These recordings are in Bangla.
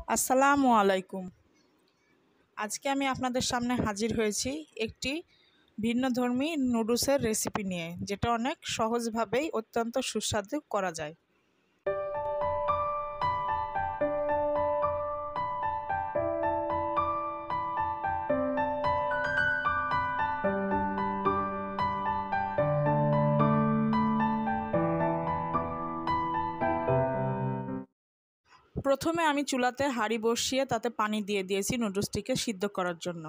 আসসালামু আলাইকুম। আজকে আমি আপনাদের সামনে হাজির হয়েছি একটি ভিন্নধর্মী নুডলসের রেসিপি নিয়ে, যেটা অনেক সহজভাবেই অত্যন্ত সুস্বাদু করা যায়। প্রথমে আমি চুলাতে হাঁড়ি বসিয়ে তাতে পানি দিয়ে দিয়েছি নুডলসটিকে সিদ্ধ করার জন্য।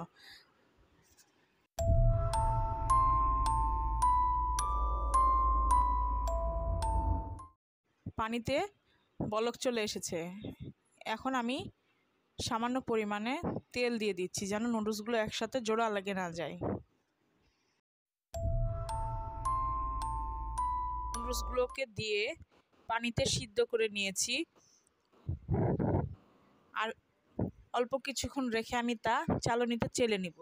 পানিতে বলক চলে এসেছে। এখন আমি সামান্য পরিমাণে তেল দিয়ে দিচ্ছি যেন নুডলসগুলো একসাথে জোড়া লেগে না যায়। নুডলসগুলোকে দিয়ে পানিতে সিদ্ধ করে নিয়েছি, আর অল্প কিছুক্ষণ রেখে আমি তা চালনিতে চেলে নিব।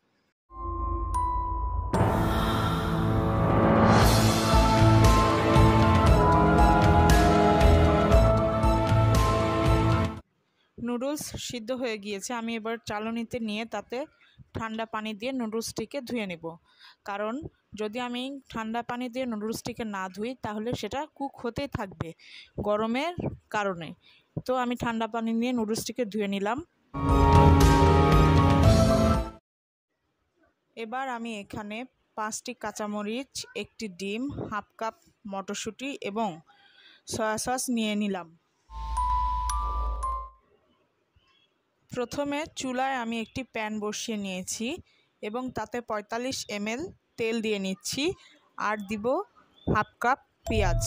নুডলস সিদ্ধ হয়ে গিয়েছে। আমি এবার চালনিতে নিয়ে তাতে ঠান্ডা পানি দিয়ে নুডলসটিকে ধুয়ে নেব, কারণ যদি আমি ঠান্ডা পানি দিয়ে নুডলসটিকে না ধুই তাহলে সেটা কুক হতেই থাকবে গরমের কারণে। তো আমি ঠান্ডা পানি নিয়ে নুডলসটিকে ধুয়ে নিলাম। এবার আমি এখানে 5টি কাঁচামরিচ, একটি ডিম, হাফ কাপ মটরশুঁটি এবং সয়া সস নিয়ে নিলাম। প্রথমে চুলায় আমি একটি প্যান বসিয়ে নিয়েছি এবং তাতে 45 ml তেল দিয়ে নিচ্ছি, আর দিব হাফ কাপ পেঁয়াজ।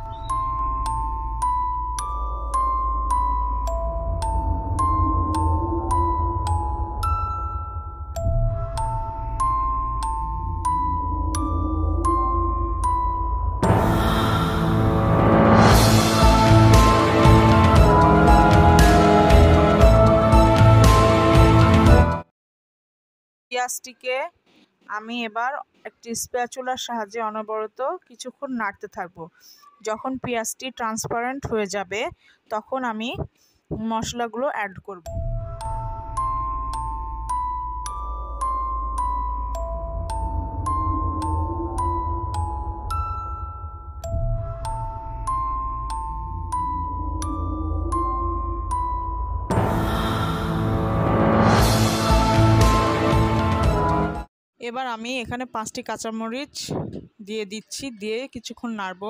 পেঁয়াজটিকে আমি এবার একটি স্প্যাচুলার সাহায্যে অনবরত কিছুক্ষণ নাড়তে থাকবো। যখন পেঁয়াজটি ট্রান্সপারেন্ট হয়ে যাবে তখন আমি মশলাগুলো অ্যাড করব। এবার আমি এখানে 5টি কাঁচামরিচ দিয়ে দিচ্ছি, দিয়ে কিছুক্ষণ নাড়ব।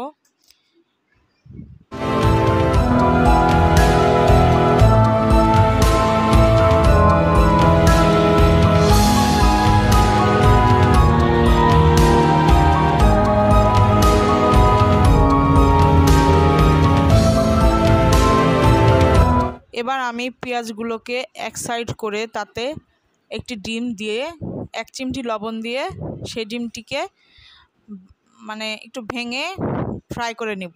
এবার আমি পেঁয়াজগুলোকে এক সাইড করে তাতে একটি ডিম দিয়ে 1 চিমটি লবণ দিয়ে সেই ডিমটিকে একটু ভেঙে ফ্রাই করে নেব।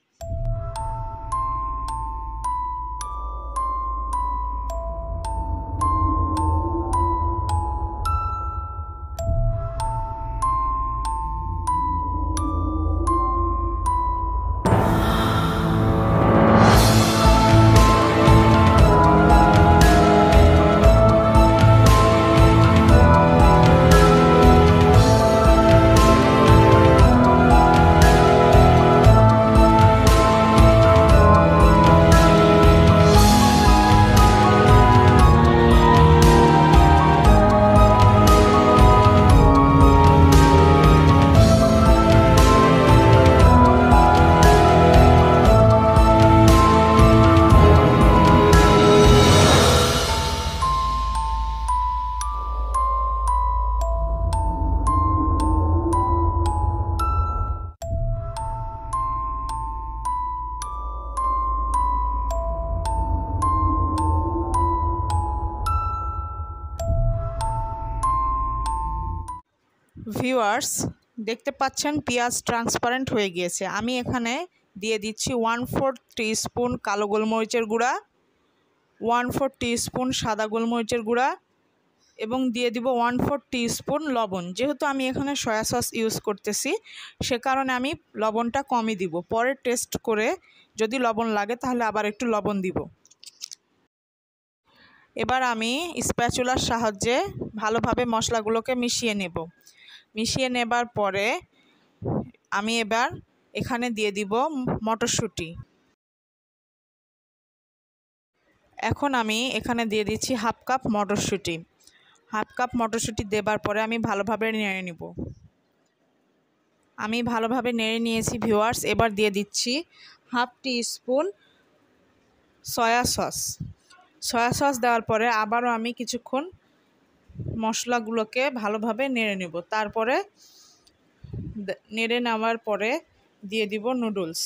ভিউয়ার্স, দেখতে পাচ্ছেন পেঁয়াজ ট্রান্সপারেন্ট হয়ে গিয়েছে। আমি এখানে দিয়ে দিচ্ছি 1/4 টিস্পুন কালো গোলমরিচের গুঁড়া, 1/4 টিস্পুন সাদা গোলমরিচের গুঁড়া এবং দিয়ে দিব 1/4 টিস্পুন লবণ। যেহেতু আমি এখানে সয়া সস ইউজ করতেছি সে কারণে আমি লবণটা কমই দিব। পরে টেস্ট করে যদি লবণ লাগে তাহলে আবার একটু লবণ দিব। এবার আমি স্প্যাচুলার সাহায্যে ভালোভাবে মশলাগুলোকে মিশিয়ে নেব। মিশিয়ে নেবার পরে আমি এবার এখানে দিয়ে দিব মটরশুঁটি। এখন আমি এখানে দিয়ে দিচ্ছি হাফ কাপ মটরশুঁটি। হাফ কাপ মটরশুঁটি দেবার পরে আমি ভালোভাবে নেড়ে নিব। আমি ভালোভাবে নেড়ে নিয়েছি ভিউয়ার্স। এবার দিয়ে দিচ্ছি half teaspoon soya sauce. Soya sauce দেওয়ার পরে আবারও আমি কিছুক্ষণ মশলাগুলোকে ভালোভাবে নেড়ে নেব। তারপরে নেড়ে নেওয়ার পরে দিয়ে দিব নুডলস।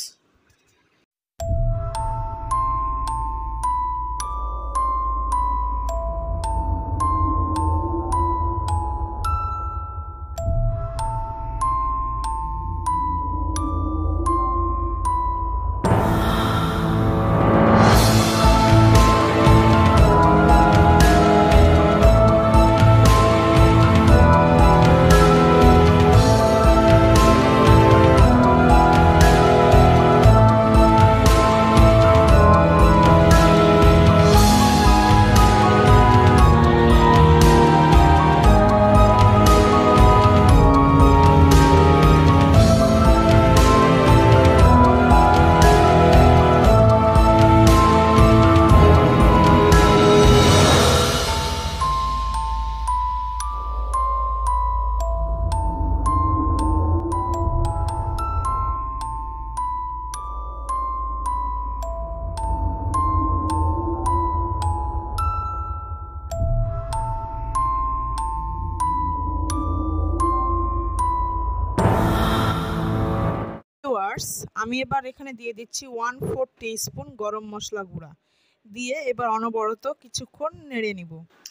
আমি এবার এখানে দিয়ে দিচ্ছি 1/4 টিস্পুন গরম মশলা গুঁড়া দিয়ে এবার অনবরত কিছুক্ষণ নেড়ে নিব।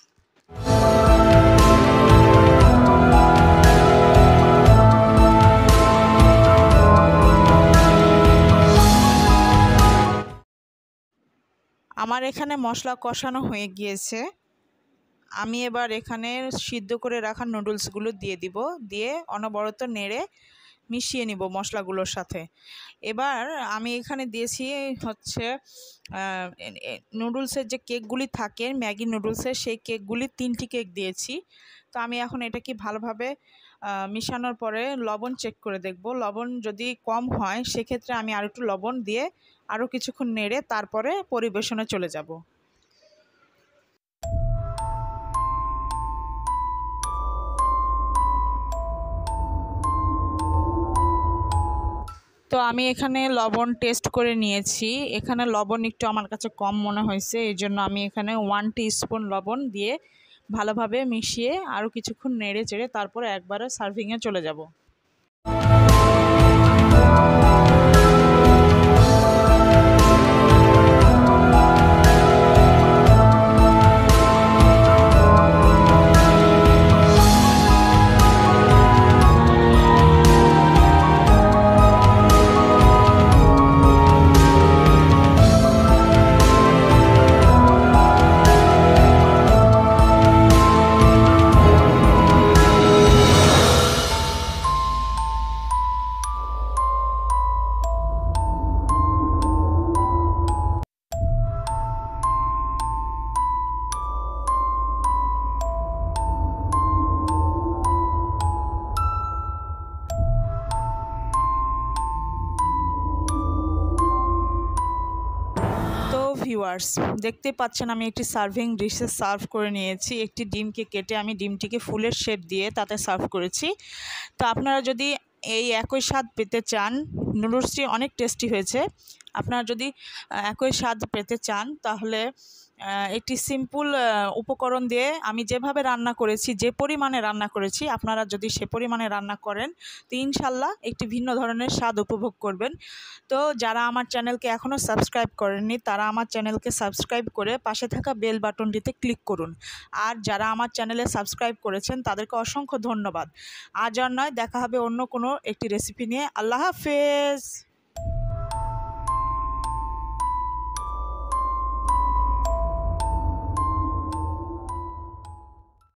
আমার এখানে মশলা কষানো হয়ে গিয়েছে। আমি এবার এখানে সিদ্ধ করে রাখা নুডলসগুলো দিয়ে দিব। দিয়ে অনবরত নেড়ে মিশিয়ে নিব মশলাগুলোর সাথে। এবার আমি এখানে দিয়েছি হচ্ছে নুডলসের যে কেকগুলি থাকে ম্যাগি নুডলসের, সেই কেকগুলি 3টি কেক দিয়েছি। তো আমি এখন এটাকে ভালোভাবে মিশানোর পরে লবণ চেক করে দেখব। লবণ যদি কম হয় সেক্ষেত্রে আমি আর একটু লবণ দিয়ে আরও কিছুক্ষণ নেড়ে তারপরে পরিবেশনে চলে যাব। তো আমি এখানে লবণ টেস্ট করে নিয়েছি। এখানে লবণ একটু আমার কাছে কম মনে হয়েছে, এই জন্য আমি এখানে 1 টিস্পুন লবণ দিয়ে ভালোভাবে মিশিয়ে আরও কিছুক্ষণ নেড়ে চেড়ে তারপরে একবারে সার্ভিংয়ে চলে যাব। ভিউয়ার্স, দেখতে পাচ্ছেন আমি একটি সার্ভিং ডিশে সার্ভ করে নিয়েছি। একটি ডিমকে কেটে আমি ডিমটিকে ফুলের শেপ দিয়ে তাতে সার্ভ করেছি। তো আপনারা যদি এই একই স্বাদ পেতে চান, নুডলসটি অনেক টেস্টি হয়েছে। আপনারা যদি একই স্বাদ পেতে চান তাহলে একটি সিম্পল উপকরণ দিয়ে আমি যেভাবে রান্না করেছি, যে পরিমাণে রান্না করেছি, আপনারা যদি সে পরিমাণে রান্না করেন তো ইনশাল্লাহ একটি ভিন্ন ধরনের স্বাদ উপভোগ করবেন। তো যারা আমার চ্যানেলকে এখনও সাবস্ক্রাইব করেননি তারা আমার চ্যানেলকে সাবস্ক্রাইব করে পাশে থাকা বেল বাটনটিতে ক্লিক করুন। আর যারা আমার চ্যানেলে সাবস্ক্রাইব করেছেন তাদেরকে অসংখ্য ধন্যবাদ। আজ আর নয়, দেখা হবে অন্য কোনো একটি রেসিপি নিয়ে। আল্লাহ হাফেজ।